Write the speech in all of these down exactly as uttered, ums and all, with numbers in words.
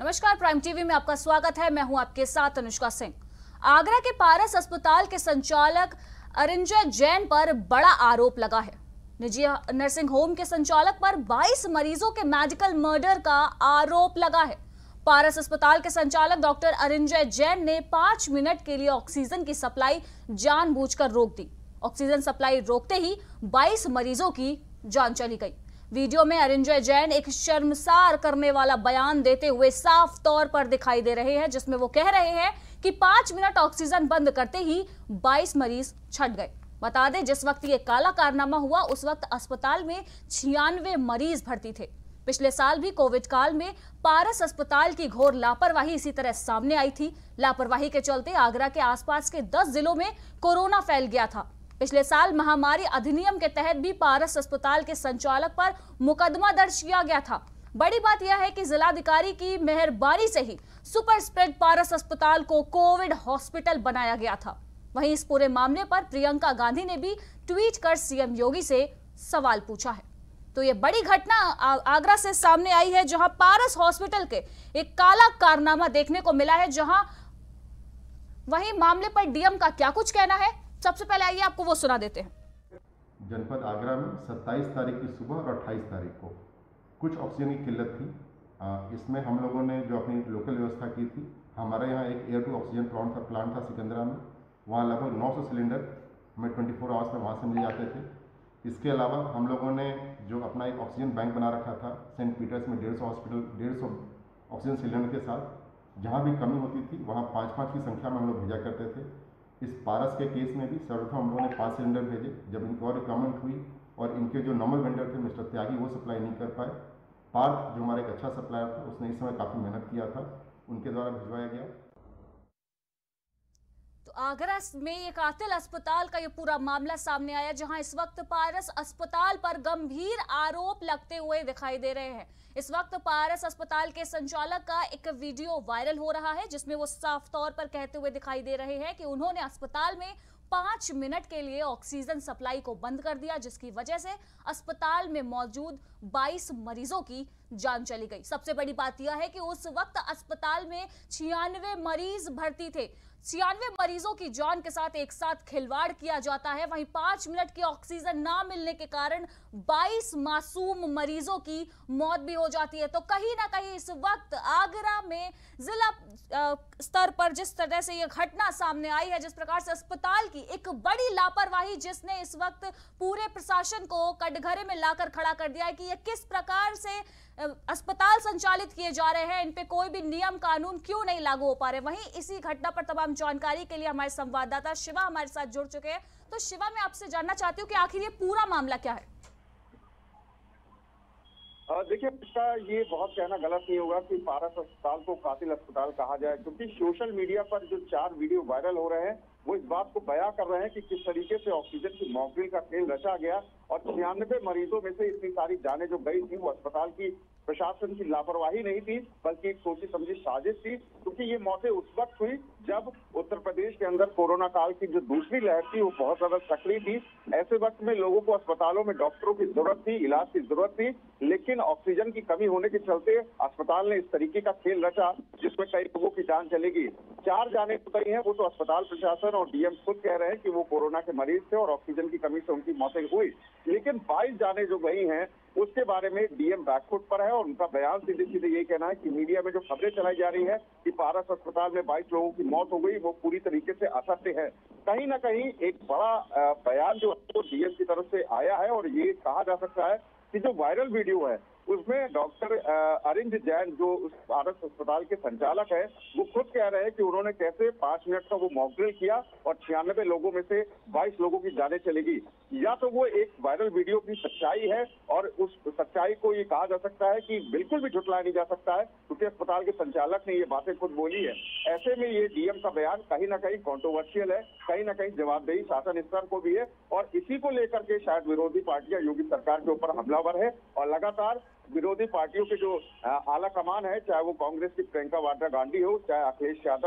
नमस्कार, prime TV में आपका स्वागत है। मैं हूं आपके साथ अनुष्का सिंह। आगरा के पारस अस्पताल के संचालक अरिंजय जैन पर बड़ा आरोप लगा है। निजी नर्सिंग होम के संचालक पर बाईस मरीजों के मेडिकल मर्डर का आरोप लगा है। पारस अस्पताल के संचालक डॉक्टर अरिंजय जैन ने पांच मिनट के लिए ऑक्सीजन की सप्लाई जानबूझकर रोक दी। ऑक्सीजन सप्लाई रोकते ही बाईस मरीजों की जान चली गई। वीडियो में अरिंजय जैन एक शर्मसार करने वाला बयान देते हुए साफ तौर पर दिखाई दे रहे हैं, जिसमें वो कह रहे हैं कि पांच मिनट ऑक्सीजन बंद करते ही बाईस मरीज छट गए। बता दें, जिस वक्त ये काला कारनामा हुआ उस वक्त अस्पताल में छियानवे मरीज भर्ती थे। पिछले साल भी कोविड काल में पारस अस्पताल की घोर लापरवाही इसी तरह सामने आई थी। लापरवाही के चलते आगरा के आसपास के दस जिलों में कोरोना फैल गया था। पिछले साल महामारी अधिनियम के तहत भी पारस अस्पताल के संचालक पर मुकदमा दर्ज किया गया था। बड़ी बात यह है कि जिलाधिकारी की मेहरबानी से ही सुपर स्प्रेड पारस अस्पताल को कोविड हॉस्पिटल बनाया गया था। वहीं इस पूरे मामले पर प्रियंका गांधी ने भी ट्वीट कर सीएम योगी से सवाल पूछा है। तो ये बड़ी घटना आगरा से सामने आई है, जहां पारस हॉस्पिटल के एक काला कारनामा देखने को मिला है। जहां वहीं मामले पर डीएम का क्या कुछ कहना है, सबसे पहले आइए आपको वो सुना देते हैं। जनपद आगरा में सत्ताईस तारीख की सुबह और अट्ठाईस तारीख को कुछ ऑक्सीजन की किल्लत थी। इसमें हम लोगों ने जो अपनी लोकल व्यवस्था की थी, हमारे यहाँ एक एयर टू ऑक्सीजन प्लांट था प्लांट था सिकंदरा में। वहाँ लगभग नौ सौ सिलेंडर हमें चौबीस आवर्स में वहाँ से मिल जाते थे। इसके अलावा हम लोगों ने जो अपना एक ऑक्सीजन बैंक बना रखा था सेंट पीटर्स में डेढ़ सौ हॉस्पिटल डेढ़ सौ ऑक्सीजन सिलेंडर के साथ, जहाँ भी कमी होती थी वहाँ पाँच पाँच की संख्या में हम लोग भेजा करते थे। इस पारस के केस में भी सर्वप्रथम हम लोगों ने पाँच सिलेंडर भेजे। जब इनकी और रिक्वायरमेंट हुई और इनके जो नॉर्मल वेंडर थे मिस्टर त्यागी वो सप्लाई नहीं कर पाए, पार्थ जो हमारा एक अच्छा सप्लायर था उसने इस समय काफ़ी मेहनत किया था, उनके द्वारा भिजवाया गया। तो आगरा में एक कातिल अस्पताल का ये पूरा मामला सामने आया, जहां इस वक्त पारस अस्पताल पर गंभीर आरोप लगते हुए दिखाई दे रहे हैं। इस वक्त पारस अस्पताल के संचालक का एक वीडियो वायरल हो रहा है, जिसमें वो साफ तौर पर कहते हुए दिखाई दे रहे हैं कि उन्होंने अस्पताल में पांच मिनट के लिए ऑक्सीजन सप्लाई को बंद कर दिया, जिसकी वजह से अस्पताल में मौजूद बाईस मरीजों की जान चली गई। सबसे बड़ी बात यह है कि उस वक्त अस्पताल में छियानवे मरीज भर्ती थे। छियानवे मरीजों की जान के साथ एक साथ खिलवाड़ किया जाता है। वहीं पांच मिनट की ऑक्सीजन ना मिलने के कारण बाईस मासूम मरीजों की मौत भी हो जाती है। तो कहीं ना कहीं इस वक्त आगरा में जिला स्तर पर जिस तरह से यह घटना सामने आई है, जिस प्रकार से अस्पताल की एक बड़ी लापरवाही जिसने इस वक्त पूरे प्रशासन को कटघरे में लाकर खड़ा कर दिया है कि यह किस प्रकार से अस्पताल संचालित किए जा रहे हैं, इन पे कोई भी नियम कानून क्यों नहीं लागू हो पा रहे। वहीं इसी घटना पर तमाम जानकारी के लिए हमारे संवाददाता शिवा हमारे साथ जुड़ चुके हैं। तो शिवा, मैं आपसे जानना चाहती हूँ कि आखिर ये पूरा मामला क्या है। देखिए, इसका ये बहुत कहना गलत नहीं होगा कि पारस अस्पताल को कातिल अस्पताल कहा जाए, क्योंकि सोशल मीडिया पर जो चार वीडियो वायरल हो रहे हैं वो इस बात को बयां कर रहे हैं कि किस तरीके से ऑक्सीजन की मॉकड्रिल का खेल रचा गया और छियानवे मरीजों में से इतनी सारी जानें जो गई थी वो अस्पताल की प्रशासन की लापरवाही नहीं थी, बल्कि एक सोची समझी साजिश थी। क्योंकि ये मौतें उस वक्त हुई जब उत्तर प्रदेश के अंदर कोरोना काल की जो दूसरी लहर थी वो बहुत ज्यादा सक्रिय थी। ऐसे वक्त में लोगों को अस्पतालों में डॉक्टरों की जरूरत थी, इलाज की जरूरत थी, लेकिन ऑक्सीजन की कमी होने के चलते अस्पताल ने इस तरीके का खेल रचा जिसमें कई लोगों की जान चलेगी। चार जाने तो गई हैं, वो तो अस्पताल प्रशासन और डीएम खुद कह रहे हैं कि वो कोरोना के मरीज थे और ऑक्सीजन की कमी से उनकी मौतें हुई, लेकिन बाईस जाने जो गई हैं उसके बारे में डीएम बैकफुट पर है और उनका बयान सीधे सीधे यही कहना है कि मीडिया में जो खबरें चलाई जा रही है कि पारस अस्पताल में बाईस लोगों की मौत हो गई वो पूरी तरीके से असत्य है। कहीं ना कहीं एक बड़ा बयान जो डीएम की तरफ से आया है और ये कहा जा सकता है कि जो वायरल वीडियो है उसमें डॉक्टर अरिंजय जैन जो उस पारस अस्पताल के संचालक है वो खुद कह रहे हैं कि उन्होंने कैसे पांच मिनट का वो मॉकड्रिल किया और छियानवे लोगों में से बाईस लोगों की जानें चलेगी। या तो वो एक वायरल वीडियो की सच्चाई है और उस सच्चाई को ये कहा जा सकता है कि बिल्कुल भी झुटलाया नहीं जा सकता है, क्योंकि अस्पताल के संचालक ने ये बातें खुद बोली है। ऐसे में ये डीएम का बयान कहीं ना कहीं कॉन्ट्रोवर्शियल है, कहीं ना कहीं जवाबदेही शासन स्तर को भी है और इसी को लेकर के शायद विरोधी पार्टियां योगी सरकार के ऊपर हमलावर है और लगातार विरोधी पार्टियों के जो आला कमान है, चाहे वो कांग्रेस की प्रियंका वाड्रा गांधी हो, चाहे अखिलेश यादव हो,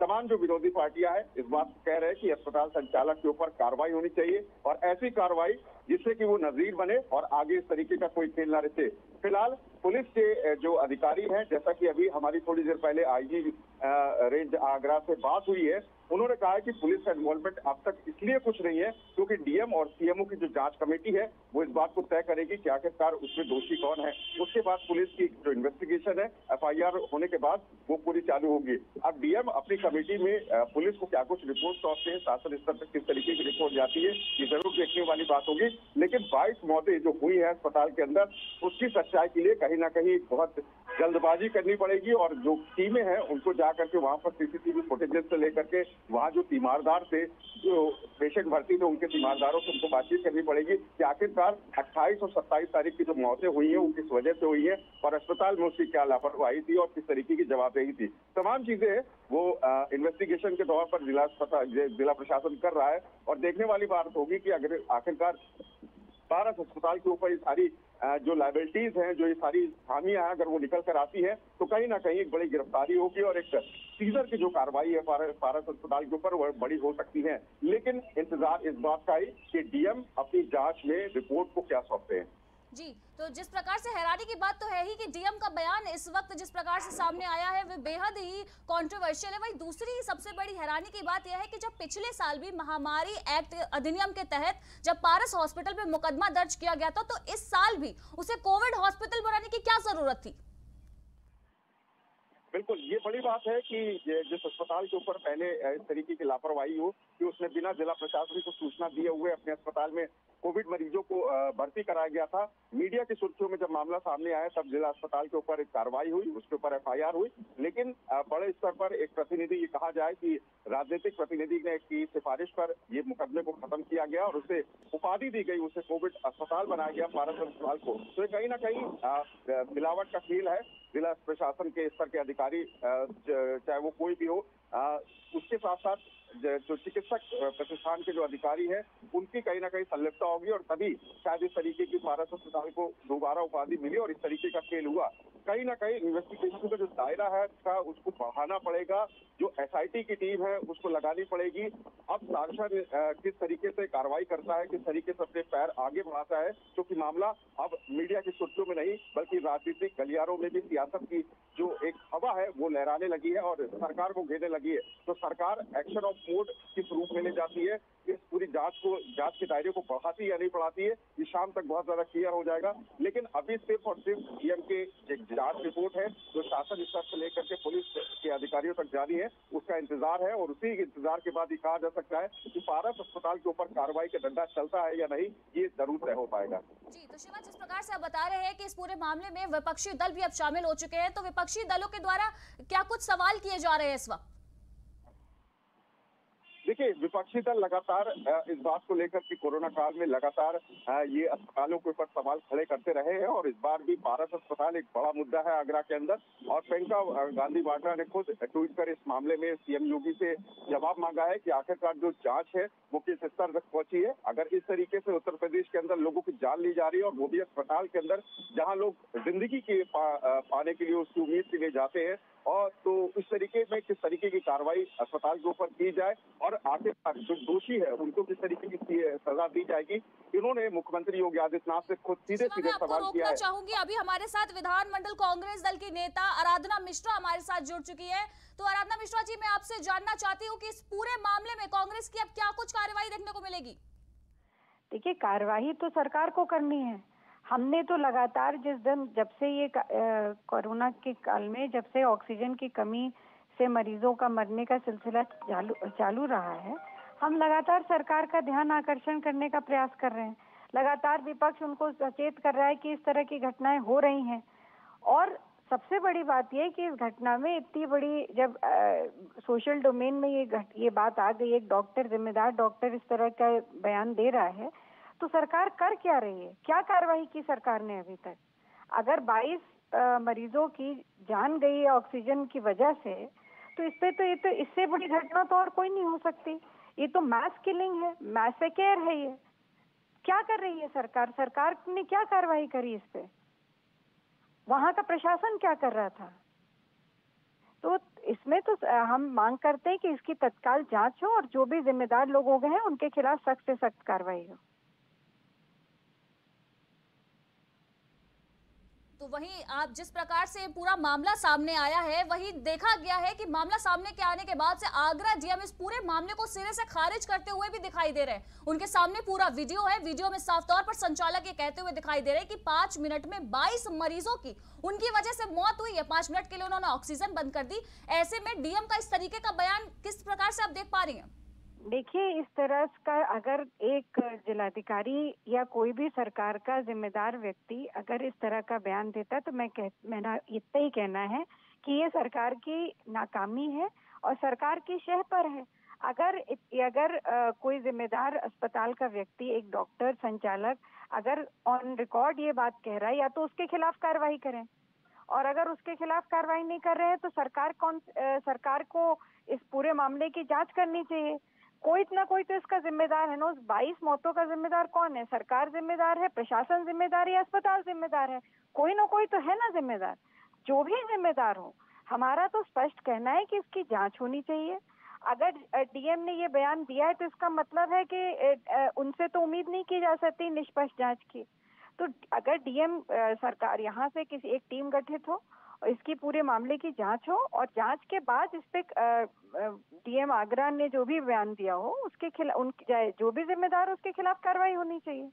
तमाम जो विरोधी पार्टियां हैं इस बात को कह रहे हैं कि अस्पताल संचालक के ऊपर कार्रवाई होनी चाहिए और ऐसी कार्रवाई जिससे कि वो नजीर बने और आगे इस तरीके का कोई खेल ना रचे। फिलहाल पुलिस के जो अधिकारी हैं, जैसा कि अभी हमारी थोड़ी देर पहले आईजी रेंज आगरा से बात हुई है, उन्होंने कहा है कि पुलिस का इन्वॉल्वमेंट अब तक इसलिए कुछ नहीं है क्योंकि डीएम और सीएमओ की जो जांच कमेटी है वो इस बात को तय करेगी कि आखिरकार उसमें दोषी कौन है। उसके बाद पुलिस की जो इन्वेस्टिगेशन है एफआईआर होने के बाद वो पूरी चालू होगी। अब डीएम अपनी कमेटी में पुलिस को क्या कुछ रिपोर्ट सौंपते हैं, शासन स्तर पर किस तरीके की रिपोर्ट जाती है, ये जरूर देखने वाली बात होगी। लेकिन बाईस मौतें जो हुई है अस्पताल के अंदर, उसकी सच्चाई के लिए कहीं ना कहीं बहुत जल्दबाजी करनी पड़ेगी और जो टीमें हैं उनको जाकर के वहां पर सीसीटीवी फुटेजेस से लेकर के वहां जो तीमारदार थे, जो पेशेंट भर्ती थे, उनके तीमारदारों से उनको बातचीत करनी पड़ेगी कि आखिरकार अट्ठाईस और सत्ताईस तारीख की जो मौतें हुई हैं वो किस वजह से हुई है और अस्पताल में उसकी क्या लापरवाही थी और किस तरीके की जवाबदेही थी। तमाम चीजें वो इन्वेस्टिगेशन के तौर पर जिला जिला प्रशासन कर रहा है और देखने वाली बात होगी कि अगर आखिरकार पारस अस्पताल के ऊपर ये सारी जो लाइबिलिटीज हैं, जो ये सारी खामियां हैं, अगर वो निकल कर आती है तो कहीं ना कहीं एक बड़ी गिरफ्तारी होगी और एक सीजर की जो कार्रवाई है पारस अस्पताल के ऊपर वह बड़ी हो सकती है। लेकिन इंतजार इस बात का है कि डीएम अपनी जांच में रिपोर्ट को क्या सौंपते हैं। जी, तो जिस प्रकार से हैरानी की बात तो है ही कि डीएम का बयान इस वक्त जिस प्रकार से सामने आया है वो बेहद ही कंट्रोवर्शियल है। वही दूसरी सबसे बड़ी हैरानी की बात यह है कि जब पिछले साल भी महामारी एक्ट अधिनियम के तहत जब पारस हॉस्पिटल पे मुकदमा दर्ज किया गया था, तो इस साल भी उसे कोविड हॉस्पिटल बनाने की क्या जरूरत थी? बिल्कुल, ये बड़ी बात है कि जिस अस्पताल के ऊपर पहले इस तरीके की लापरवाही हो कि उसने बिना जिला प्रशासन को सूचना दिए हुए अपने अस्पताल में कोविड मरीजों को भर्ती कराया गया था। मीडिया की सुर्खियों में जब मामला सामने आया तब जिला अस्पताल के ऊपर एक कार्रवाई हुई, उसके ऊपर एफआईआर हुई, लेकिन बड़े स्तर पर एक प्रतिनिधि, ये कहा जाए कि राजनीतिक प्रतिनिधि ने की सिफारिश पर ये मुकदमे को खत्म किया गया और उसे उपाधि दी गई, उसे कोविड अस्पताल बनाया गया पारस अस्पताल को। तो कहीं ना कहीं मिलावट का खेल है। जिला प्रशासन के स्तर के अधिकारी, चाहे वो कोई भी हो, उसके साथ साथ जो चिकित्सक प्रतिष्ठान के जो अधिकारी हैं उनकी कहीं ना कहीं संलिप्तता होगी और तभी शायद इस तरीके की पारस अस्पताल को दोबारा उपाधि मिली और इस तरीके का खेल हुआ। कहीं ना कहीं इन्वेस्टिगेशन का जो दायरा है का उसको बढ़ाना पड़ेगा, जो एसआईटी की टीम है उसको लगानी पड़ेगी। अब शासन किस तरीके से कार्रवाई करता है, किस तरीके से अपने पैर आगे बढ़ाता है, क्योंकि मामला अब मीडिया की सुर्खियों में नहीं बल्कि राजनीतिक गलियारों में भी सियासत की जो एक हवा है वो लहराने लगी है और सरकार को घेरने लगी है। तो सरकार एक्शन ऑफ मोड किस रूप में ले जाती है, इस पूरी जांच को, जांच के दायरे को बढ़ाती है या नहीं बढ़ाती है, ये शाम तक बहुत ज्यादा क्लियर हो जाएगा। लेकिन अभी सिर्फ और सिर्फ डीएम के एक जांच रिपोर्ट है जो शासन स्तर से लेकर के पुलिस के अधिकारियों तक जारी है, उसका इंतजार है और उसी इंतजार के बाद ये कहा जा सकता है कि पारस अस्पताल के ऊपर कार्रवाई का डंडा चलता है या नहीं, ये जरूर तय हो पाएगा। जी, तो शिवा, जिस प्रकार से आप बता रहे हैं कि इस पूरे मामले में विपक्षी दल भी अब शामिल हो चुके हैं, तो विपक्षी दलों के द्वारा क्या कुछ सवाल किए जा रहे हैं इस वक्त? देखिए, विपक्षी दल लगातार इस बात को लेकर कि कोरोना काल में लगातार ये अस्पतालों के ऊपर सवाल खड़े करते रहे हैं और इस बार भी पारस अस्पताल एक बड़ा मुद्दा है आगरा के अंदर। और प्रियंका गांधी वाड्रा ने खुद ट्वीट कर इस मामले में सीएम योगी से जवाब मांगा है कि आखिरकार जो जांच है वो किस स्तर तक पहुंची है। अगर इस तरीके से उत्तर प्रदेश के अंदर लोगों की जान ली जा रही है और वो भी अस्पताल के अंदर जहाँ लोग जिंदगी के पा, पाने के लिए उसकी उम्मीद के लिए जाते हैं, और तो इस तरीके में किस तरीके की कार्रवाई अस्पताल के ऊपर की जाए और आखिरकार जो दोषी है उनको किस तरीके की सजा दी जाएगी। इन्होंने मुख्यमंत्री योगी आदित्यनाथ से खुद सीधे सीधे सवाल किया है। चाहूंगी, अभी हमारे साथ विधानमंडल कांग्रेस दल की नेता आराधना मिश्रा हमारे साथ जुड़ चुकी है। तो आराधना मिश्रा जी, मैं आपसे जानना चाहती हूँ कि इस पूरे मामले में कांग्रेस की अब क्या कुछ कार्रवाई देखने को मिलेगी? देखिए, कार्रवाई तो सरकार को करनी है। हमने तो लगातार जिस दिन जब से ये कोरोना के काल में जब से ऑक्सीजन की कमी से मरीजों का मरने का सिलसिला चालू चालू रहा है, हम लगातार सरकार का ध्यान आकर्षण करने का प्रयास कर रहे हैं। लगातार विपक्ष उनको सचेत कर रहा है कि इस तरह की घटनाएं हो रही हैं। और सबसे बड़ी बात यह कि इस घटना में इतनी बड़ी जब आ, सोशल डोमेन में ये घट ये बात आ गई, एक डॉक्टर, जिम्मेदार डॉक्टर इस तरह का बयान दे रहा है, तो सरकार कर क्या रही है? क्या कार्रवाई की सरकार ने अभी तक? अगर बाईस मरीजों की जान गई है ऑक्सीजन की वजह से, तो इस पे तो ये तो इससे बड़ी घटना तो और कोई नहीं हो सकती। ये तो मास किलिंग है, मैसेकेयर है। ये क्या कर रही है सरकार? सरकार ने क्या कार्रवाई करी इस पे? वहां का प्रशासन क्या कर रहा था? तो इसमें तो हम मांग करते हैं कि इसकी तत्काल जांच हो और जो भी जिम्मेदार लोग हो गए हैं उनके खिलाफ सख्त से सख्त कार्रवाई हो। तो वहीं आप जिस प्रकार से पूरा मामला सामने आया है, वही देखा गया है कि मामला सामने के आने के बाद से आगरा डीएम इस पूरे मामले को सिरे से खारिज करते हुए भी दिखाई दे रहे हैं। उनके सामने पूरा वीडियो है, वीडियो में साफ तौर पर संचालक ये कहते हुए दिखाई दे रहे हैं कि पांच मिनट में बाईस मरीजों की उनकी वजह से मौत हुई है। पांच मिनट के लिए उन्होंने ऑक्सीजन बंद कर दी। ऐसे में डीएम का इस तरीके का बयान किस प्रकार से आप देख पा रही हैं? देखिए, इस तरह का अगर एक जिलाधिकारी या कोई भी सरकार का जिम्मेदार व्यक्ति अगर इस तरह का बयान देता है तो मैं कह मेरा इतना ही कहना है कि ये सरकार की नाकामी है और सरकार की शह पर है। अगर अगर आ, कोई जिम्मेदार अस्पताल का व्यक्ति, एक डॉक्टर, संचालक अगर ऑन रिकॉर्ड ये बात कह रहा है, या तो उसके खिलाफ कार्रवाई करें, और अगर उसके खिलाफ कार्रवाई नहीं कर रहे हैं तो सरकार कौन आ, सरकार को इस पूरे मामले की जांच करनी चाहिए। कोई ना कोई तो इसका जिम्मेदार है ना। उस बाईस मौतों का जिम्मेदार कौन है? सरकार जिम्मेदार है, प्रशासन जिम्मेदार है, अस्पताल जिम्मेदार है? कोई ना कोई तो है ना जिम्मेदार। जो भी जिम्मेदार हो, हमारा तो स्पष्ट कहना है कि इसकी जांच होनी चाहिए। अगर डीएम ने ये बयान दिया है तो इसका मतलब है कि उनसे तो उम्मीद नहीं की जा सकती निष्पक्ष जांच की। तो अगर डीएम सरकार यहाँ से किसी एक टीम गठित हो, इसकी पूरे मामले की जांच हो और जांच के बाद इस पे डीएम आगरा ने जो भी बयान दिया हो उसके खिलाफ उन जो भी जिम्मेदार हो उसके खिलाफ कार्रवाई होनी चाहिए।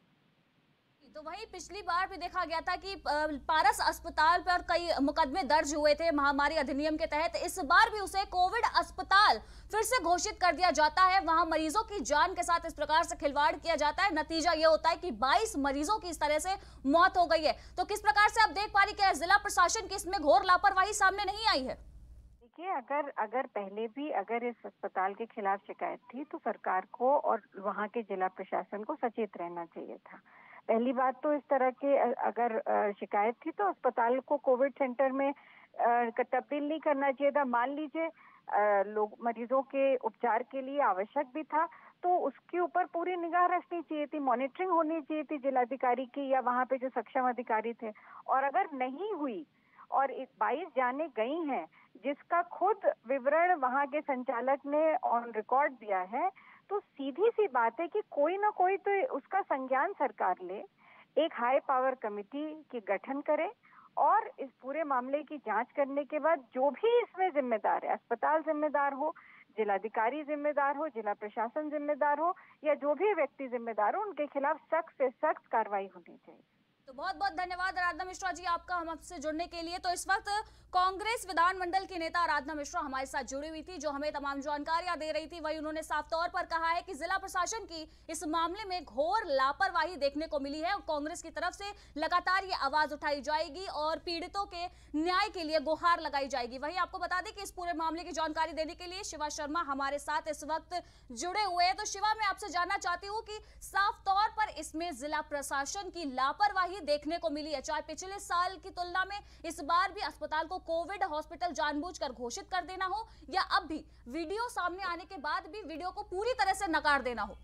तो वहीं पिछली बार भी देखा गया था कि पारस अस्पताल पर कई मुकदमे दर्ज हुए थे महामारी अधिनियम के तहत। इस बार भी उसे कोविड अस्पताल फिर से घोषित कर दिया जाता है। वहां मरीजों की जान के साथ इस प्रकार से खिलवाड़ किया जाता है। नतीजा ये होता है कि बाईस मरीजों की इस तरह से मौत हो गई है। तो किस प्रकार से आप देख पा रही कि जिला प्रशासन की इसमें घोर लापरवाही सामने नहीं आई है? देखिए, अगर अगर पहले भी अगर इस अस्पताल के खिलाफ शिकायत थी तो सरकार को और वहाँ के जिला प्रशासन को सचेत रहना चाहिए था। पहली बात तो इस तरह के अगर शिकायत थी तो अस्पताल को कोविड सेंटर में तब्दील नहीं करना चाहिए था। मान लीजिए लोग मरीजों के उपचार के लिए आवश्यक भी था तो उसके ऊपर पूरी निगाह रखनी चाहिए थी, मॉनिटरिंग होनी चाहिए थी जिलाधिकारी की या वहाँ पे जो सक्षम अधिकारी थे। और अगर नहीं हुई और बाईस जाने गई हैं जिसका खुद विवरण वहाँ के संचालक ने ऑन रिकॉर्ड दिया है, तो सीधी सी बात है कि कोई ना कोई तो उसका संज्ञान सरकार ले, एक हाई पावर कमेटी की गठन करे और इस पूरे मामले की जांच करने के बाद जो भी इसमें जिम्मेदार है, अस्पताल जिम्मेदार हो, जिलाधिकारी जिम्मेदार हो, जिला प्रशासन जिम्मेदार हो या जो भी व्यक्ति जिम्मेदार हो, उनके खिलाफ सख्त से सख्त कार्रवाई होनी चाहिए। तो बहुत बहुत धन्यवाद आराधना मिश्रा जी आपका हमसे जुड़ने के लिए। तो इस वक्त कांग्रेस विधानमंडल की नेता आराधना मिश्रा हमारे साथ जुड़ी हुई थी, जो हमें तमाम जानकारियां दे रही थी। वही उन्होंने साफ तौर पर कहा है कि जिला प्रशासन की इस मामले में घोर लापरवाही देखने को मिली है और कांग्रेस की तरफ से लगातार ये आवाज उठाई जाएगी और पीड़ितों के न्याय के लिए गुहार लगाई जाएगी। वही आपको बता दें कि इस पूरे मामले की जानकारी देने के लिए शिवा शर्मा हमारे साथ इस वक्त जुड़े हुए हैं। तो शिवा, मैं आपसे जानना चाहती हूँ कि साफ तौर पर इसमें जिला प्रशासन की लापरवाही देखने को मिली है। चाहे पिछले साल की तुलना में इस बार भी अस्पताल को कोविड हॉस्पिटल जानबूझकर घोषित कर देना हो या अब भी वीडियो सामने आने के बाद भी वीडियो को पूरी तरह से नकार देना हो।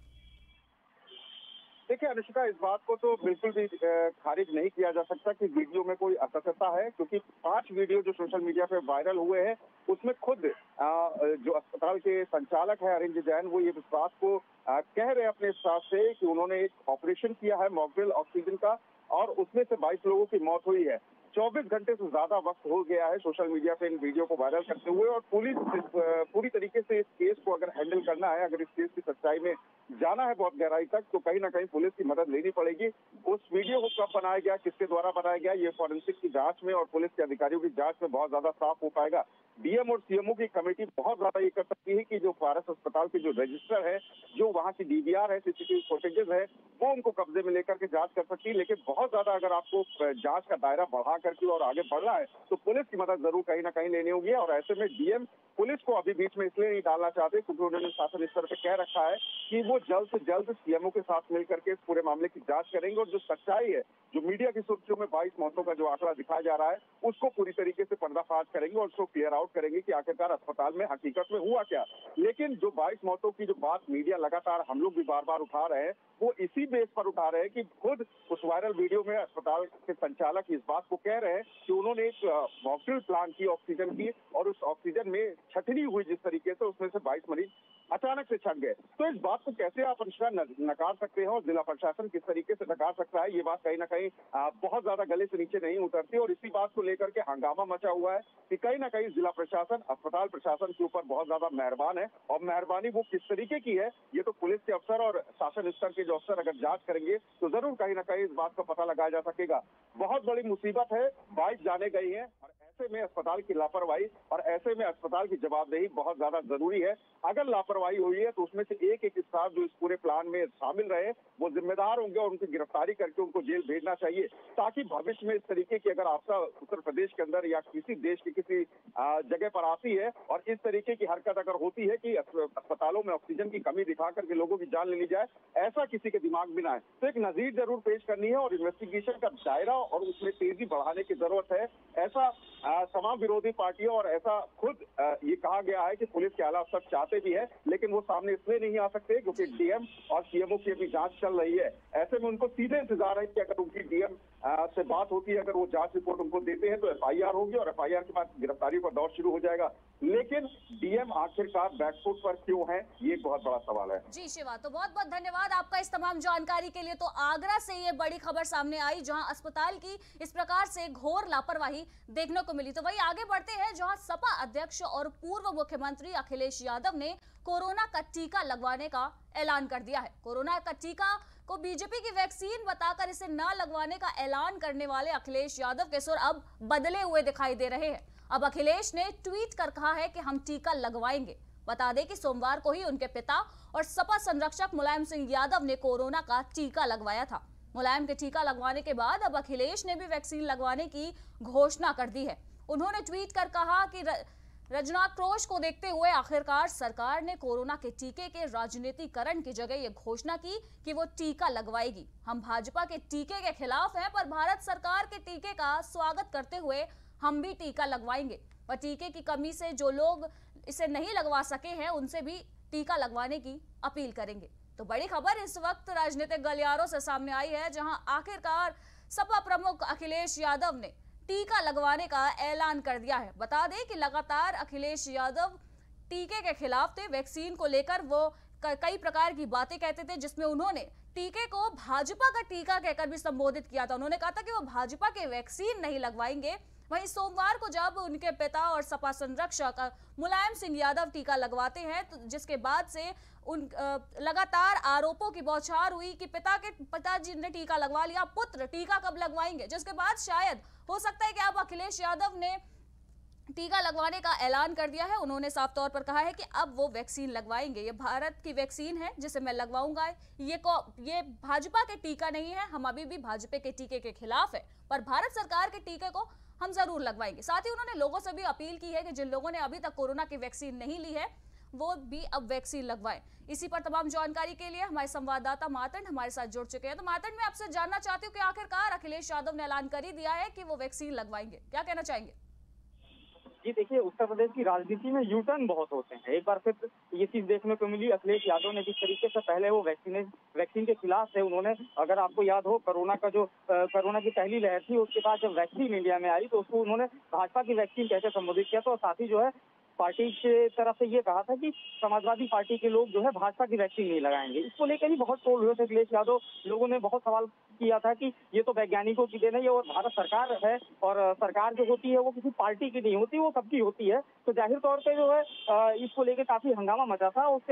देखिए अनुष्का, इस बात को तो बिल्कुल भी खारिज नहीं किया जा सकता कि वीडियो में कोई असत्यता है, क्योंकि पांच वीडियो जो सोशल मीडिया पे वायरल हुए हैं उसमें खुद जो अस्पताल के संचालक है अरिंज जैन, वो ये इस बात को कह रहे हैं अपने हिसाब से कि उन्होंने एक ऑपरेशन किया है मॉकड्रिल ऑक्सीजन का और उसमें से बाईस लोगों की मौत हुई है। चौबीस घंटे से ज्यादा वक्त हो गया है सोशल मीडिया पे इन वीडियो को वायरल करते हुए और पुलिस पूरी तरीके से इस केस को अगर हैंडल करना है, अगर इस केस की सच्चाई में जाना है बहुत गहराई तक, तो कहीं ना कहीं पुलिस की मदद लेनी पड़ेगी। उस वीडियो को कब बनाया गया, किसके द्वारा बनाया गया, ये फॉरेंसिक की जांच में और पुलिस के अधिकारियों की जांच में बहुत ज्यादा साफ हो पाएगा। डीएम और सीएमओ की कमेटी बहुत ज्यादा ये कर सकती है कि जो पारस अस्पताल के जो रजिस्टर है, जो वहाँ की डीवीआर है, सीसीटीवी फुटेजेस है, वो उनको कब्जे में लेकर के जांच कर सकती है। लेकिन बहुत ज्यादा अगर आपको जांच का दायरा बढ़ा करके और आगे बढ़ना है तो पुलिस की मदद जरूर कहीं ना कहीं लेनी होगी और ऐसे में डीएम पुलिस को अभी बीच में इसलिए नहीं डालना चाहते क्योंकि उन्होंने शासन स्तर पे कह रखा है कि वो जल्द से जल्द सीएमओ के साथ मिलकर के इस पूरे मामले की जांच करेंगे और जो सच्चाई है, जो मीडिया की सुर्खियों में बाईस मौतों का जो आंकड़ा दिखाया जा रहा है, उसको पूरी तरीके से पर्दाफाश करेंगे और उसको क्लियर आउट करेंगे कि आखिरकार अस्पताल में हकीकत में हुआ क्या। लेकिन जो बाईस मौतों की जो बात मीडिया लगातार हम लोग भी बार बार उठा रहे हैं, वो इसी बेस पर उठा रहे हैं कि खुद उस वायरल वीडियो में अस्पताल के संचालक इस बात को कह रहे हैं कि उन्होंने एक मॉकड्रिल प्लान की ऑक्सीजन की और उस ऑक्सीजन में छटनी हुई जिस तरीके से, उसमें से बाईस मरीज अचानक से छट गए। तो इस बात को कैसे आप अनुष्का नकार सकते हैं और जिला प्रशासन किस तरीके से नकार सकता है, ये बात कहीं ना कहीं बहुत ज्यादा गले से नीचे नहीं उतरती और इसी बात को लेकर के हंगामा मचा हुआ है कि कहीं ना कहीं जिला प्रशासन अस्पताल प्रशासन के ऊपर बहुत ज्यादा मेहरबान है और मेहरबानी वो किस तरीके की है, ये तो पुलिस के अफसर और शासन स्तर के जो अफसर अगर जांच करेंगे तो जरूर कहीं ना कहीं इस बात का पता लगाया जा सकेगा। बहुत बड़ी मुसीबत है, बाईस जाने गई है और ऐसे में अस्पताल की लापरवाही और ऐसे में अस्पताल की जवाबदेही बहुत ज्यादा जरूरी है। अगर लापरवाही हुई है तो उसमें से एक एक स्टाफ जो इस पूरे प्लान में शामिल रहे वो जिम्मेदार होंगे और उनकी गिरफ्तारी करके उनको जेल भेजना चाहिए, ताकि भविष्य में इस तरीके की अगर आपदा उत्तर प्रदेश के अंदर या किसी देश की किसी जगह पर आती है और इस तरीके की हरकत अगर होती है कि अस्पतालों में ऑक्सीजन की कमी दिखा करके लोगों की जान ले ली जाए, ऐसा किसी के दिमाग में ना आए। तो एक नजीर जरूर पेश करनी है और इन्वेस्टिगेशन का दायरा और उसमें तेजी बढ़ाने की जरूरत है। ऐसा तमाम विरोधी पार्टियों और ऐसा खुद आ, ये कहा गया है कि पुलिस के आला सब चाहते भी है, लेकिन वो सामने इसलिए नहीं आ सकते क्योंकि डीएम और सीएमओ की अभी जांच चल रही है। ऐसे में उनको सीधे इंतजार है कि अगर उनकी डीएम से बात होती है, अगर वो जांच रिपोर्ट उनको देते हैं तो एफआईआर होगी और एफआईआर के बाद गिरफ्तारी का दौर शुरू हो जाएगा। लेकिन डीएम आखिरकार बैकफुट पर क्यों है, ये एक बहुत बड़ा सवाल है। जी शिवा, तो बहुत बहुत धन्यवाद आपका इस तमाम जानकारी के लिए। तो आगरा से ये बड़ी खबर सामने आई जहां अस्पताल की इस प्रकार से घोर लापरवाही देखने को मिली। तो वही आगे बढ़ते हैं जहां सपा अध्यक्ष और पूर्व मुख्यमंत्री अखिलेश यादव ने कोरोना का टीका लगवाने का ऐलान कर दिया है। कोरोना का टीका को बीजेपी की वैक्सीन बताकर इसे न लगवाने का ऐलान करने वाले अखिलेश यादव के सुर अब बदले हुए दिखाई दे रहे हैं। अब अखिलेश ने ट्वीट कर कहा है कि हम टीका लगवाएंगे। बता दें कि सोमवार को ही उनके पिता और सपा संरक्षक मुलायम सिंह यादव ने कोरोना का टीका लगवाया था। मुलायम के टीका लगवाने के बाद अब अखिलेश ने भी वैक्सीन लगवाने की घोषणा कर दी है। उन्होंने ट्वीट कर कहा कि रजनाक्रोश को देखते हुए आखिरकार सरकार ने कोरोना के टीके के राजनीतिकरण की जगह ये घोषणा की कि वो टीका लगवाएगी। हम भाजपा के टीके के खिलाफ हैं, पर भारत सरकार के टीके का स्वागत करते हुए हम भी टीका लगवाएंगे और टीके की कमी से जो लोग इसे नहीं लगवा सके हैं उनसे भी टीका लगवाने की अपील करेंगे। तो बड़ी खबर इस वक्त राजनीतिक गलियारों से सामने आई है जहां आखिरकार सपा प्रमुख अखिलेश यादव ने टीका लगवाने का ऐलान कर दिया है। बता दें कि लगातार अखिलेश यादव टीके के खिलाफ थे। वैक्सीन को लेकर वो कई प्रकार की बातें कहते थे, जिसमें उन्होंने टीके को भाजपा का टीका कहकर भी संबोधित किया था। उन्होंने कहा था कि वो भाजपा के वैक्सीन नहीं लगवाएंगे। वहीं सोमवार को जब उनके पिता और सपा संरक्षक मुलायम सिंह यादव टीका लगवाते हैं, तो जिसके बाद से उन लगातार आरोपों की बौछार हुई कि पिता के पिताजी ने टीका लगवा लिया, पुत्र टीका कब लगवाएंगे, जिसके बाद शायद हो सकता है कि अब अखिलेश यादव ने टीका लगवाने का ऐलान कर दिया है। उन्होंने साफ तौर पर कहा है कि अब वो वैक्सीन लगवाएंगे। ये भारत की वैक्सीन है जिसे मैं लगवाऊंगा। ये को ये भाजपा के टीका नहीं है। हम अभी भी भाजपा के टीके के खिलाफ है, पर भारत सरकार के टीके को हम जरूर लगवाएंगे। साथ ही उन्होंने लोगों से भी अपील की है कि जिन लोगों ने अभी तक कोरोना की वैक्सीन नहीं ली है वो भी अब वैक्सीन लगवाएं। इसी पर तमाम जानकारी के लिए हमारे संवाददाता मातंड हमारे साथ जुड़ चुके हैं। तो मातंड, मैं आपसे जानना चाहती हूँ कि आखिरकार अखिलेश यादव ने ऐलान कर ही दिया है कि वो वैक्सीन लगवाएंगे, क्या कहना चाहेंगे? जी देखिए, उत्तर प्रदेश की राजनीति में यू टर्न बहुत होते हैं। एक बार फिर ये चीज देखने को मिली। अखिलेश यादव ने जिस तरीके से पहले वो वैक्सीन वैक्सीन के खिलाफ थे, उन्होंने, अगर आपको याद हो, कोरोना का जो कोरोना की पहली लहर थी उसके बाद जब वैक्सीन इंडिया में आई तो उसको उन्होंने भाजपा की वैक्सीन कैसे संबोधित किया। तो साथ ही जो है पार्टी के तरफ से ये कहा था कि समाजवादी पार्टी के लोग जो है भाजपा की वैक्सीन नहीं लगाएंगे। इसको लेकर ही बहुत ट्रोल हुए थे अखिलेश यादव। लोगों ने बहुत सवाल किया था कि ये तो वैज्ञानिकों की देन है और भारत सरकार है, और सरकार जो होती है वो किसी पार्टी की नहीं होती, वो सबकी होती है। तो जाहिर तौर पे जो है इसको लेकर काफी हंगामा मचा था। उसके बाद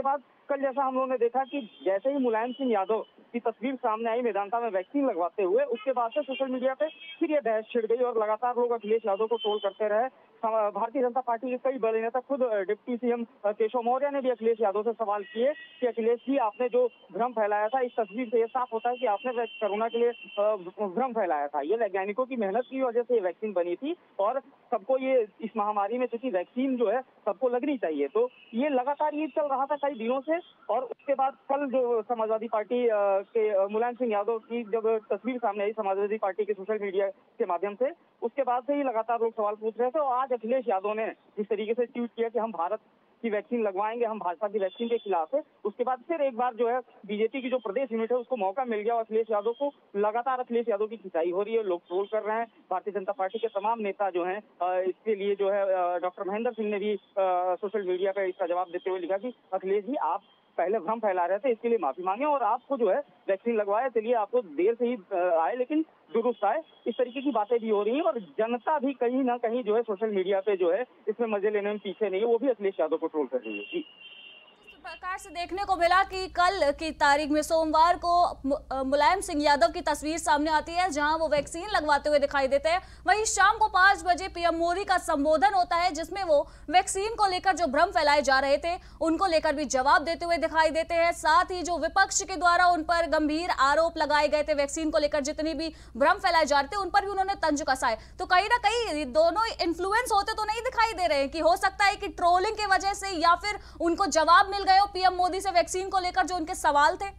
कल जैसा हम लोगों ने देखा कि जैसे ही मुलायम सिंह यादव की तस्वीर सामने आई मेदांता में वैक्सीन लगवाते हुए, उसके बाद से सोशल मीडिया पे फिर ये बहस छिड़ गई और लगातार लोग अखिलेश यादव को ट्रोल करते रहे। भारतीय जनता पार्टी के कई बड़े नेता, खुद डिप्टी सीएम केशव मौर्य ने भी अखिलेश यादव से सवाल किए कि अखिलेश जी, आपने जो भ्रम फैलाया था, इस तस्वीर से ये साफ होता है कि आपने कोरोना के लिए भ्रम फैलाया था। ये वैज्ञानिकों की मेहनत की वजह से ये वैक्सीन बनी थी और सबको ये इस महामारी में, चूंकि वैक्सीन जो है सबको लगनी चाहिए, तो ये लगातार ये चल रहा था कई दिनों से। और उसके बाद कल जो समाजवादी पार्टी के मुलायम सिंह यादव की जब तस्वीर सामने आई समाजवादी पार्टी के सोशल मीडिया के माध्यम से, उसके बाद से ही लगातार लोग सवाल पूछ रहे थे। और आज अखिलेश यादव ने जिस तरीके से ट्वीट किया कि हम भारत की वैक्सीन लगवाएंगे, हम भाजपा की वैक्सीन के खिलाफ है, उसके बाद फिर एक बार जो है बीजेपी की जो प्रदेश यूनिट है उसको मौका मिल गया और अखिलेश यादव को लगातार अखिलेश यादव की खिंचाई हो रही है, लोग ट्रोल कर रहे हैं। भारतीय जनता पार्टी के तमाम नेता जो हैं इसके लिए जो है डॉक्टर महेंद्र सिंह ने भी सोशल मीडिया पर इसका जवाब देते हुए लिखा कि अखिलेश जी, आप पहले भ्रम फैला रहे थे, इसके लिए माफी मांगे और आपको जो है वैक्सीन लगवाया, चलिए आपको देर से ही आए लेकिन दुरुस्त आए। इस तरीके की बातें भी हो रही हैं और जनता भी कहीं ना कहीं जो है सोशल मीडिया पे जो है इसमें मजे लेने में पीछे नहीं है, वो भी अखिलेश यादव को ट्रोल कर रही है। जी, प्रकार से देखने को मिला कि कल की तारीख में सोमवार को मुलायम सिंह यादव की तस्वीर सामने आती है जहां वो वैक्सीन लगवाते हुए दिखाई देते हैं। वहीं शाम को पांच बजे पीएम मोदी का संबोधन होता है जिसमें वो वैक्सीन को लेकर जो भ्रम फैलाए जा रहे थे उनको लेकर भी जवाब देते हुए दिखाई देते हैं। साथ ही जो विपक्ष के द्वारा उन पर गंभीर आरोप लगाए गए थे, वैक्सीन को लेकर जितनी भी भ्रम फैलाए जा रहे थे उन पर भी उन्होंने तंज कसा है। तो कहीं ना कहीं दोनों इन्फ्लुएंस होते तो नहीं दिखाई दे रहे हैं कि हो सकता है कि ट्रोलिंग की वजह से या फिर उनको जवाब मिल गए पीएम मोदी से वैक्सीन को लेकर जो उनके सवाल थे।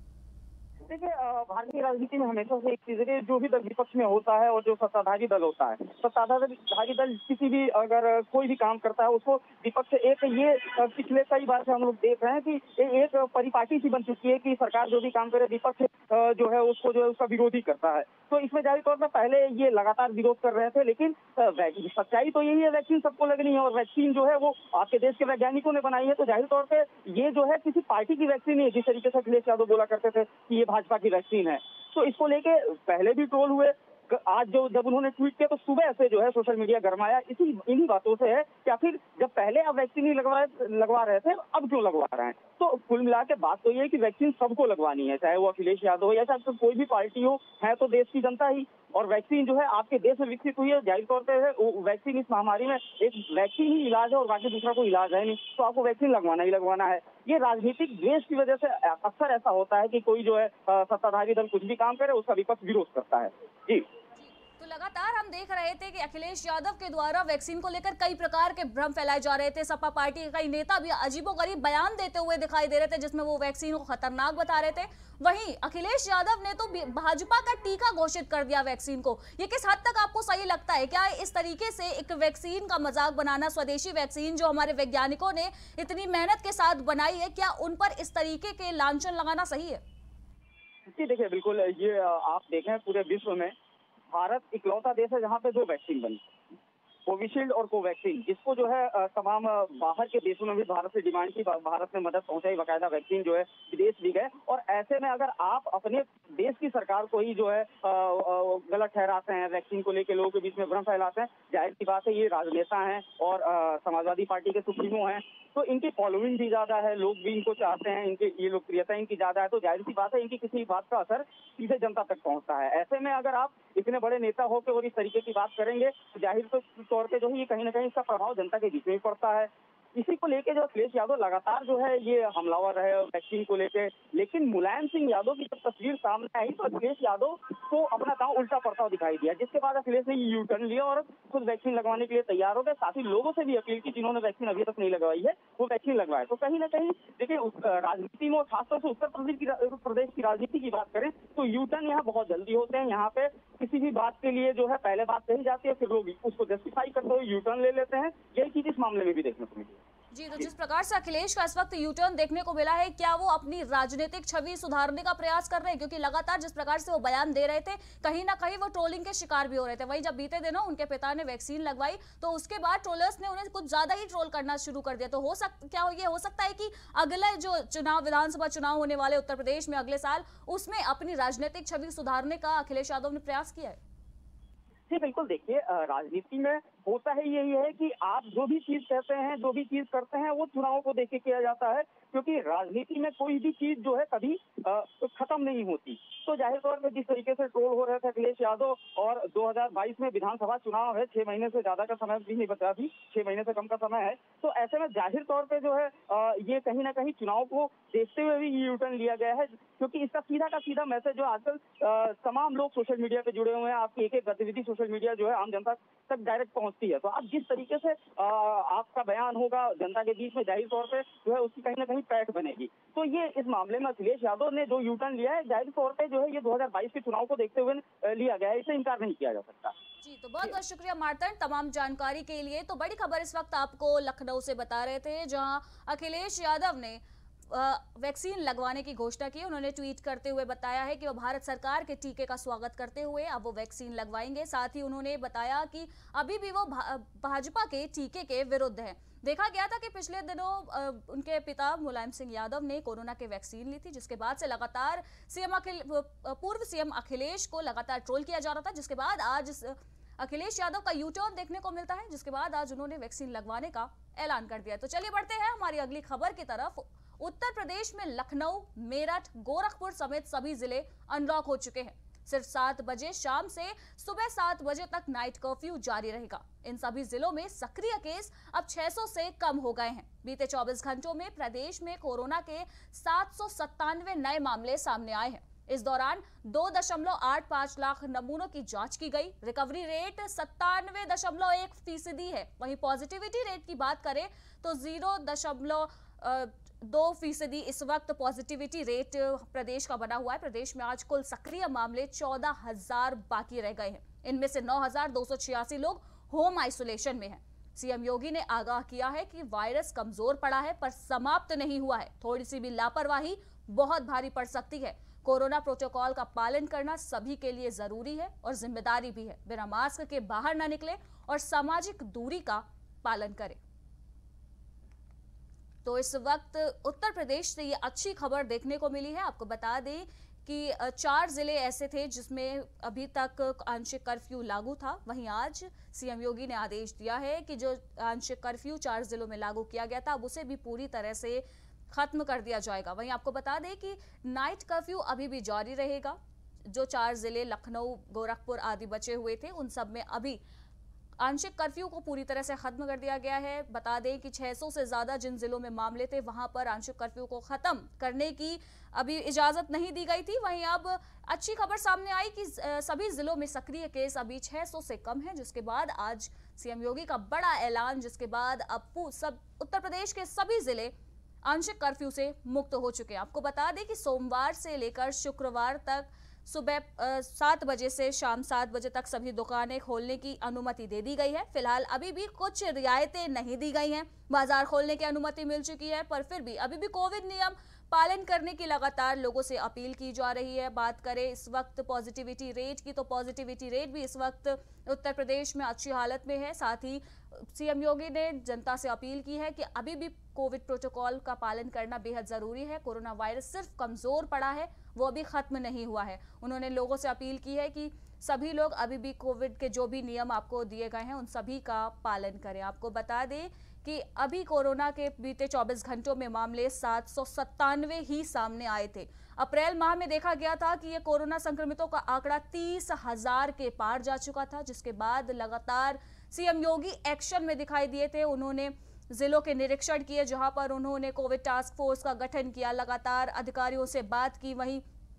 देखिए, भारतीय राजनीति में हमेशा से एक चीज है, जो भी दल विपक्ष में होता है और जो सत्ताधारी दल होता है, सत्ताधारी दल किसी भी अगर कोई भी काम करता है उसको विपक्ष एक ये पिछले कई बार से हम लोग देख रहे हैं कि एक परिपाटी सी बन चुकी है कि सरकार जो भी काम करे विपक्ष जो है उसको जो है उसका विरोधी करता है। तो इसमें जाहिर तौर पर पहले ये लगातार विरोध कर रहे थे, लेकिन सच्चाई तो यही है, वैक्सीन सबको लगनी है और वैक्सीन जो है वो आपके देश के वैज्ञानिकों ने बनाई है। तो जाहिर तौर पर ये जो है किसी पार्टी की वैक्सीन नहीं है, जिस तरीके से अखिलेश यादव बोला करते थे कि ये भाजपा की वैक्सीन है। तो इसको लेके पहले भी ट्रोल हुए। आज जो जब उन्होंने ट्वीट किया तो सुबह से जो है सोशल मीडिया गरमाया इसी इन्हीं बातों से है कि आखिर जब पहले आप वैक्सीन नहीं लगवा लगवा रहे थे अब क्यों लगवा रहे हैं। तो कुल मिला के बात तो ये है कि वैक्सीन सबको लगवानी है, चाहे वो अखिलेश यादव हो या चाहे तो कोई भी पार्टी हो, है तो देश की जनता ही। और वैक्सीन जो है आपके देश में विकसित हुई है, जाहिर तौर पर वैक्सीन इस महामारी में एक वैक्सीन ही इलाज है और बाकी दूसरा कोई इलाज है नहीं, तो आपको वैक्सीन लगवाना ही लगवाना है। ये राजनीतिक द्वेष की वजह से अक्सर ऐसा होता है कि कोई जो है सत्ताधारी दल कुछ भी काम करे उसका विपक्ष विरोध करता है। जी, तो लगातार हम देख रहे थे कि अखिलेश यादव के द्वारा वैक्सीन को लेकर कई प्रकार के भ्रम फैलाए जा रहे थे। सपा पार्टी के कई नेता भी अजीबोगरीब बयान देते हुए दिखाई दे रहे थे जिसमें वो वैक्सीन को खतरनाक बता रहे थे। वहीं अखिलेश यादव ने तो भाजपा का टीका घोषित कर दिया वैक्सीन को। ये किस हद तक आपको सही लगता है? क्या इस तरीके से एक वैक्सीन का मजाक बनाना, स्वदेशी वैक्सीन जो हमारे वैज्ञानिकों ने इतनी मेहनत के साथ बनाई है, क्या उन पर इस तरीके के लांछन लगाना सही है? जी देखिए, बिल्कुल ये आप देखें पूरे विश्व में भारत इकलौता देश है जहाँ पे दो वैक्सीन बनी, कोविशील्ड और कोवैक्सीन, जिसको जो है तमाम बाहर के देशों ने भी भारत से डिमांड की, भारत ने मदद पहुंचाई, बाकायदा वैक्सीन जो है विदेश भी गए। और ऐसे में अगर आप अपने देश की सरकार को ही जो है गलत ठहराते हैं, वैक्सीन को लेकर लोगों के बीच में भ्रम फैलाते हैं, जाहिर सी बात है ये राजनेता हैं और समाजवादी पार्टी के सुप्रीमो हैं, तो इनकी फॉलोइंग भी ज्यादा है, लोग भी इनको चाहते हैं, इनके ये लोकप्रियता इनकी ज्यादा है, तो जाहिर सी बात है इनकी किसी बात का असर सीधे जनता तक पहुंचता है। ऐसे में अगर आप इतने बड़े नेता होकर और इस तरीके की बात करेंगे तो जाहिर तौर पे जो है ये कहीं ना कहीं इसका प्रभाव जनता के बीच में पड़ता है। इसी को लेके जो अखिलेश यादव लगातार जो है ये हमलावर रहे वैक्सीन को लेके, लेकिन मुलायम सिंह यादव की जब तस्वीर सामने आई तो अखिलेश यादव को अपना काम उल्टा पड़ता हुआ दिखाई दिया, जिसके बाद अखिलेश ने यू टर्न लिया और खुद वैक्सीन लगवाने के लिए तैयार हो गए। साथ ही लोगों से भी अपील की जिन्होंने वैक्सीन अभी तक नहीं लगवाई है वो वैक्सीन लगवाए। तो कहीं ना कहीं देखिए राजनीति में, खासतौर से उत्तर प्रदेश की प्रदेश की राजनीति की बात करें तो यू टर्न यहाँ बहुत जल्दी होते हैं। यहाँ पे किसी भी बात के लिए जो है पहले बात कही जाती है, फिर लोग उसको जस्टिफाई करते हुए यू टर्न ले लेते हैं। यही चीज इस मामले में भी देखने को मिली। जी, तो जिस प्रकार से अखिलेश का इस वक्त यू टर्न देखने को मिला है, क्या वो अपनी राजनीतिक छवि सुधारने का प्रयास कर रहे हैं? क्योंकि लगातार जिस प्रकार से वो बयान दे रहे थे कहीं ना कहीं वो ट्रोलिंग के शिकार भी हो रहे थे। वहीं जब बीते दिनों उनके पिता ने वैक्सीन लगवाई तो उसके बाद ट्रोलर्स ने उन्हें कुछ ज्यादा ही ट्रोल करना शुरू कर दिया। तो हो सक क्या ये हो सकता है कि अगले जो चुनाव, विधानसभा चुनाव होने वाले उत्तर प्रदेश में अगले साल, उसमें अपनी राजनीतिक छवि सुधारने का अखिलेश यादव ने प्रयास किया है? जी बिल्कुल, देखिए राजनीति में होता है यही है कि आप जो भी चीज कहते हैं, जो भी चीज करते हैं वो चुनावों को देख के किया जाता है। क्योंकि राजनीति में कोई भी चीज जो है कभी आ, खत्म नहीं होती। तो जाहिर तौर पर जिस तरीके से ट्रोल हो रहे थे अखिलेश यादव, और दो हज़ार बाईस में विधानसभा चुनाव है, छह महीने से ज्यादा का समय भी नहीं बचा, अभी छह महीने से कम का समय है, तो ऐसे में जाहिर तौर पे जो है आ, ये कहीं ना कहीं चुनाव को देखते हुए भी ये यू टर्न लिया गया है, क्योंकि इसका सीधा का सीधा मैसेज जो आजकल तमाम लोग सोशल मीडिया पे जुड़े हुए हैं, आपकी एक एक गतिविधि सोशल मीडिया जो है आम जनता तक डायरेक्ट पहुंचती है। तो आप जिस तरीके से आ, आपका बयान होगा जनता के बीच में, जाहिर तौर पे जो है उसकी कहीं ना कहीं पैठ बनेगी। तो ये इस मामले में अखिलेश यादव ने जो यू टर्न लिया है, जाहिर तौर पे जो है ये दो हज़ार बाईस के चुनाव को देखते हुए लिया गया है, इसे इनकार नहीं किया जा सकता। जी, तो बहुत बहुत शुक्रिया मार्तन तमाम जानकारी के लिए। तो बड़ी खबर इस वक्त आपको लखनऊ से बता रहे थे, जहां अखिलेश यादव ने वैक्सीन लगवाने की घोषणा की। उन्होंने ट्वीट करते हुए बताया है कि वो भारत सरकार के टीके का स्वागत करते हुए अब वो वैक्सीन लगवाएंगे। साथ ही उन्होंने बताया कि अभी भी वो भाजपा के टीके के विरुद्ध है। देखा गया था कि पिछले दिनों उनके पिता मुलायम सिंह यादव ने कोरोना के वैक्सीन ली थी, जिसके बाद से लगातार सीएम अखिल पूर्व सीएम अखिलेश को लगातार ट्रोल किया जा रहा था, जिसके बाद आज अखिलेश यादव का यू टर्न देखने को मिलता है, जिसके बाद आज उन्होंने वैक्सीन लगवाने का ऐलान कर दिया। तो चलिए बढ़ते हैं हमारी अगली खबर की तरफ। उत्तर प्रदेश में लखनऊ, मेरठ, गोरखपुर समेत सभी जिले अनलॉक हो चुके हैं। सिर्फ सात बजे शाम से सुबह सात बजे तक नाइट कर्फ्यू जारी रहेगा। इन सभी जिलों में सक्रिय केस अब छह सौ से कम हो गए हैं। बीते चौबीस घंटों में प्रदेश में कोरोना के सात सौ सत्तानवे नए मामले सामने आए हैं। इस दौरान दो दशमलव आठ पांच लाख नमूनों की जांच की गई। रिकवरी रेट सत्तानवे दशमलव एक फीसदी है। वहीं पॉजिटिविटी रेट की बात करें तो जीरो दशमलव दो फीसदी इस वक्त पॉजिटिविटी रेट प्रदेश का बना हुआ है। प्रदेश में आज कुल सक्रिय मामले चौदह हजार बाकी रह गए हैं। इनमें से नौ हजार दो सौ छियासी लोग होम आइसोलेशन में हैं। सीएम योगी ने आगाह किया है कि वायरस कमजोर पड़ा है पर समाप्त नहीं हुआ है। थोड़ी सी भी लापरवाही बहुत भारी पड़ सकती है। कोरोना प्रोटोकॉल का पालन करना सभी के लिए जरूरी है और जिम्मेदारी भी है। बिना मास्क के बाहर न निकले और सामाजिक दूरी का पालन करें। तो इस वक्त उत्तर प्रदेश से ये अच्छी खबर देखने को मिली है। आपको बता दें कि चार जिले ऐसे थे जिसमें अभी तक आंशिक कर्फ्यू लागू था। वहीं आज सीएम योगी ने आदेश दिया है कि जो आंशिक कर्फ्यू चार जिलों में लागू किया गया था, अब उसे भी पूरी तरह से खत्म कर दिया जाएगा। वहीं आपको बता दें कि नाइट कर्फ्यू अभी भी जारी रहेगा। जो चार जिले लखनऊ, गोरखपुर आदि बचे हुए थे, उन सब में अभी आंशिक कर्फ्यू को पूरी तरह से खत्म कर दिया गया है। बता दें कि छह सौ से ज्यादा जिन जिलों में मामले थे, वहां पर आंशिक कर्फ्यू को खत्म करने की अभी इजाजत नहीं दी गई थी। वहीं अब अच्छी खबर सामने आई कि सभी जिलों में सक्रिय केस अभी छह सौ से कम है, जिसके बाद आज सीएम योगी का बड़ा ऐलान, जिसके बाद अब सब उत्तर प्रदेश के सभी जिले आंशिक कर्फ्यू से मुक्त हो चुके हैं। आपको बता दें कि सोमवार से लेकर शुक्रवार तक सुबह सात बजे से शाम सात बजे तक सभी दुकानें खोलने की अनुमति दे दी गई है। फिलहाल अभी भी कुछ रियायतें नहीं दी गई हैं। बाजार खोलने की अनुमति मिल चुकी है, पर फिर भी अभी भी कोविड नियम पालन करने की लगातार लोगों से अपील की जा रही है। बात करें इस वक्त पॉजिटिविटी रेट की, तो पॉजिटिविटी रेट भी इस वक्त उत्तर प्रदेश में अच्छी हालत में है। साथ ही सीएम योगी ने जनता से अपील की है कि अभी भी कोविड प्रोटोकॉल का पालन करना बेहद जरूरी है। कोरोना वायरस सिर्फ कमजोर पड़ा है, वो अभी खत्म नहीं हुआ है। उन्होंने लोगों से अपील की है कि सभी लोग अभी भी कोविड के जो भी नियम आपको दिए गए हैं, उन सभी का पालन करें। आपको बता दें कि अभी कोरोना के बीते चौबीस घंटों में मामले सात सौ सत्तानवे ही सामने आए थे। अप्रैल माह में देखा गया था कि ये कोरोना संक्रमितों का आंकड़ा तीस हजार के पार जा चुका था, जिसके बाद लगातार सीएम योगी एक्शन में दिखाई दिए थे। उन्होंने जिलों के निरीक्षण किए, जहां पर उन्होंने कोविड टास्क फोर्स का गठन किया, लगातार अधिकारियों से बात की। वहीं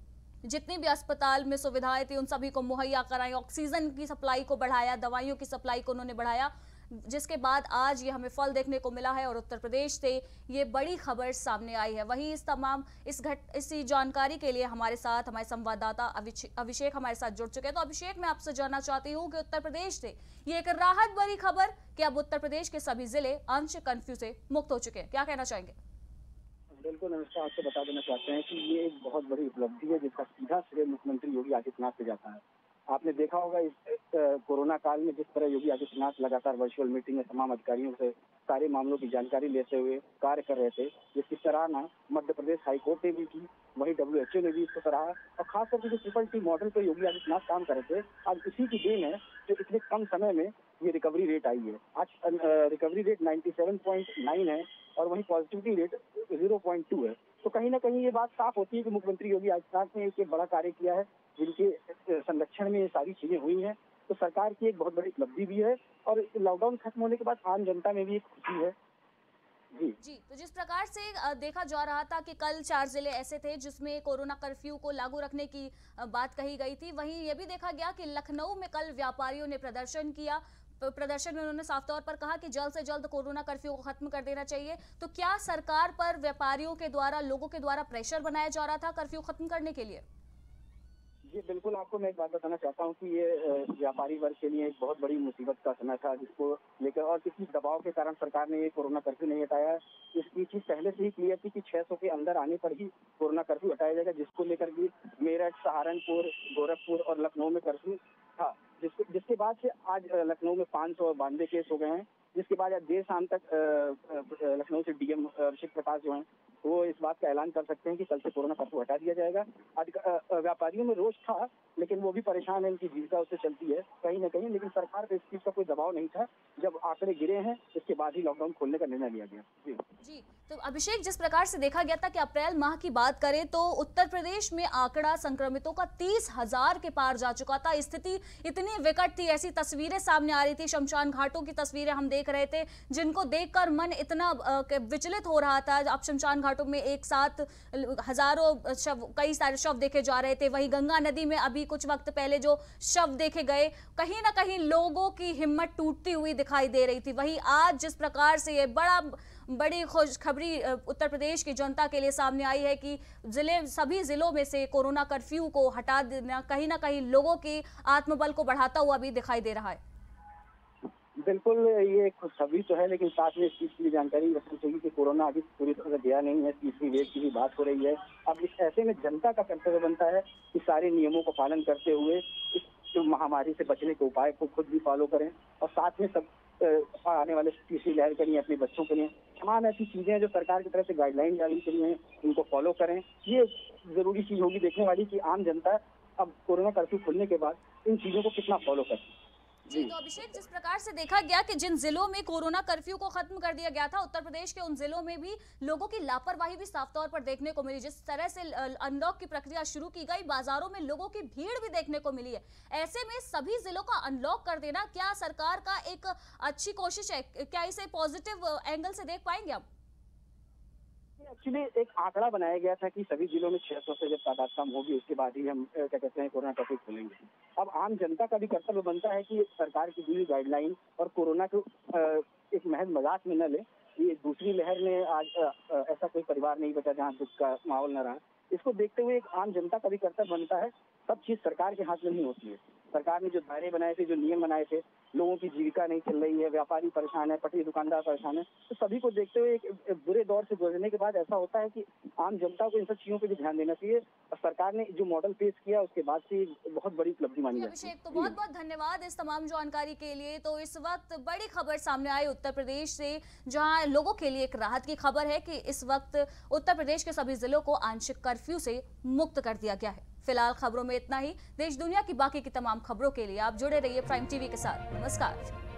जितनी भी अस्पताल में सुविधाएं थी उन सभी को मुहैया कराई, ऑक्सीजन की सप्लाई को बढ़ाया, दवाइयों की सप्लाई को उन्होंने बढ़ाया, जिसके बाद आज ये हमें फल देखने को मिला है और उत्तर प्रदेश से ये बड़ी खबर सामने आई है। वहीं इस तमाम इस घट इसी जानकारी के लिए हमारे साथ हमारे संवाददाता अभिषेक हमारे साथ जुड़ चुके हैं। तो अभिषेक, मैं आपसे जानना चाहती हूँ कि उत्तर प्रदेश से ये एक राहत भरी खबर कि अब उत्तर प्रदेश के सभी जिले आंशिक कर्फ्यू से मुक्त हो चुके हैं, क्या कहना चाहेंगे? बिल्कुल नमस्कार, आपको बता देना चाहते हैं कि ये एक बहुत बड़ी उपलब्धि है जिसका सीधा श्रेय मुख्यमंत्री योगी आदित्यनाथ से जाता है। आपने देखा होगा इस अ, कोरोना काल में जिस तरह योगी आदित्यनाथ लगातार वर्चुअल मीटिंग में तमाम अधिकारियों से सारे मामलों की जानकारी लेते हुए कार्य कर रहे थे, जिसकी सराहना मध्य प्रदेश हाईकोर्ट ने भी की, वहीं डब्ल्यू एच ओ ने भी इसको सराहा। और खास करके जो ट्रिपल टी मॉडल पे योगी आदित्यनाथ काम कर रहे थे, आज उसी की देन है जो इतने कम समय में ये रिकवरी रेट आई है। आज रिकवरी रेट सत्तानवे पॉइंट नौ है और वहीं positivity rate zero point two है। तो कहीं ना कहीं ये बात साफ होती है कि मुख्यमंत्री योगी आदित्यनाथ ने एक बड़ा कार्य किया है, जिनके संरक्षण में ये सारी चीजें हुई हैं। तो सरकार की एक बहुत बड़ी उपलब्धि भी है और लॉकडाउन खत्म होने के बाद आम जनता में भी एक खुशी है। जी जी, तो जिस प्रकार से अ, देखा जा रहा था कि कल चार जिले ऐसे थे जिसमें कोरोना कर्फ्यू को लागू रखने की अ, बात कही गई थी, वहीं ये भी देखा गया कि लखनऊ में कल व्यापारियों ने प्रदर्शन किया। प- प्रदर्शन में उन्होंने साफ तौर पर कहा कि जल्द से जल्द कोरोना कर्फ्यू को खत्म कर देना चाहिए। तो क्या सरकार पर व्यापारियों के द्वारा, लोगों के द्वारा प्रेशर बनाया जा रहा था कर्फ्यू खत्म करने के लिए? जी बिल्कुल, आपको मैं एक बात बताना चाहता हूँ कि ये अ, व्यापारी वर्ग के लिए एक बहुत बड़ी मुसीबत का समय था, जिसको लेकर और किसी दबाव के कारण सरकार ने ये कोरोना कर्फ्यू नहीं हटाया। इसकी चीज पहले से ही क्लियर थी कि छह सौ के अंदर आने पर ही कोरोना कर्फ्यू हटाया जाएगा, जिसको लेकर भी मेरठ, सहारनपुर, गोरखपुर और लखनऊ में कर्फ्यू था। जिसको जिसके बाद से आज अ, लखनऊ में पाँच सौ बानवे केस हो गए हैं, जिसके बाद आज देर शाम तक अ, अ, लखनऊ से डीएम अभिषेक प्रकाश जो हैं वो इस बात का ऐलान कर सकते हैं कि कल से कोरोना कर्फ्यू हटा दिया जाएगा। अधिक- अ, अ, व्यापारियों में रोष था, लेकिन वो भी परेशान है, इनकी जीविका उससे चलती है कहीं ना कहीं, लेकिन सरकार पे इस चीज का कोई दबाव नहीं था। जब आंकड़े गिरे हैं इसके बाद ही लॉकडाउन खोलने का निर्णय लिया गया। जी जी, तो अभिषेक, जिस प्रकार से देखा गया था कि अप्रैल माह की बात करें तो उत्तर प्रदेश में आंकड़ा संक्रमितों का तीस हजार के पार जा चुका था। स्थिति इतनी विकट थी, ऐसी तस्वीरें सामने आ रही थी, शमशान घाटों की तस्वीरें हम देख रहे थे, जिनको देखकर मन इतना अ, विचलित हो रहा था। अब शमशान घाटों में एक साथ हजारों शव, कई सारे शव देखे जा रहे थे। वहीं गंगा नदी में अभी कुछ वक्त पहले जो शव देखे गए, कहीं ना कहीं लोगों की हिम्मत टूटती हुई दिखाई दे रही थी। वहीं आज जिस प्रकार से ये बड़ा बड़ी खुशखबरी उत्तर प्रदेश की जनता के लिए सामने आई है कि जिले सभी जिलों में से कोरोना कर्फ्यू को हटा देना कहीं ना कहीं लोगों के आत्मबल को बढ़ाता हुआ भी दिखाई दे रहा है। बिल्कुल, ये खुशखबरी तो है, लेकिन साथ में इस चीज की जानकारी रखनी चाहिए कि कोरोना अभी पूरी तरह गया नहीं है, तीसरी वेव की भी बात हो रही है। अब इस ऐसे में जनता का कर्तव्य बनता है कि सारे नियमों का पालन करते हुए इस जो महामारी से बचने के उपाय को खुद भी फॉलो करें और साथ में सब अ, आने वाले तीसरी लहर के लिए, अपने बच्चों के लिए तमाम ऐसी चीजें हैं जो सरकार की तरफ से गाइडलाइन जारी की हैं, उनको फॉलो करें। ये जरूरी चीज होगी देखने वाली कि आम जनता अब कोरोना कर्फ्यू खुलने के बाद इन चीजों को कितना फॉलो करे। जी, तो अभिषेक, जिस प्रकार से देखा गया कि जिन जिलों में कोरोना कर्फ्यू को खत्म कर दिया गया था, उत्तर प्रदेश के उन जिलों में भी लोगों की लापरवाही भी साफ तौर पर देखने को मिली। जिस तरह से अनलॉक की प्रक्रिया शुरू की गई, बाजारों में लोगों की भीड़ भी देखने को मिली है। ऐसे में सभी जिलों का अनलॉक कर देना क्या सरकार का एक अच्छी कोशिश है? क्या इसे पॉजिटिव एंगल से देख पाएंगे आप? एक्चुअली एक आंकड़ा बनाया गया था कि सभी जिलों में छह सौ से जब तादाद कम होगी उसके बाद ही हम क्या कहते हैं कोरोना कर्फ्यू खोलेंगे। अब आम जनता का भी कर्तव्य बनता है कि सरकार की दी गाइडलाइन और कोरोना को एक महज मजाक में न ले। ये दूसरी लहर में आज ऐसा कोई परिवार नहीं बचा जहाँ दुख का माहौल न रहा। इसको देखते हुए एक आम जनता का भी कर्तव्य बनता है। सब चीज सरकार के हाथ में नहीं होती है। सरकार ने जो दायरे बनाए थे, जो नियम बनाए थे, लोगों की जीविका नहीं चल रही है, व्यापारी परेशान है, पटरी दुकानदार परेशान है, तो सभी को देखते हुए एक बुरे दौर से गुजरने के बाद ऐसा होता है कि आम जनता को इन सब चीजों पे भी ध्यान देना चाहिए। और सरकार ने जो मॉडल पेश किया उसके बाद से बहुत बड़ी उपलब्धि मानी जाती है। अभिषेक, तो बहुत बहुत धन्यवाद इस तमाम जानकारी के लिए। तो इस वक्त बड़ी खबर सामने आई उत्तर प्रदेश से, जहां लोगों के लिए एक राहत की खबर है कि इस वक्त उत्तर प्रदेश के सभी जिलों को आंशिक कर्फ्यू से मुक्त कर दिया गया है। फिलहाल खबरों में इतना ही। देश दुनिया की बाकी की तमाम खबरों के लिए आप जुड़े रहिए प्राइम टीवी के साथ। नमस्कार।